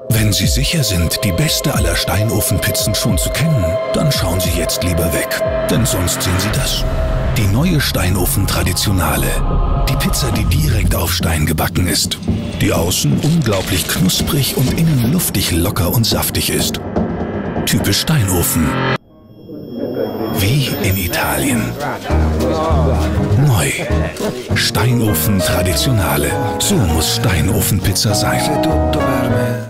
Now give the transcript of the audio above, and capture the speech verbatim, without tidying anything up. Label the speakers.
Speaker 1: Wenn Sie sicher sind, die beste aller Steinofenpizzen schon zu kennen, dann schauen Sie jetzt lieber weg, denn sonst sehen Sie das. Die neue Steinofen-Traditionale. Die Pizza, die direkt auf Stein gebacken ist. Die außen unglaublich knusprig und innen luftig locker und saftig ist. Typisch Steinofen. Wie in Italien. Neu. Steinofen Traditionale. So muss Steinofenpizza sein.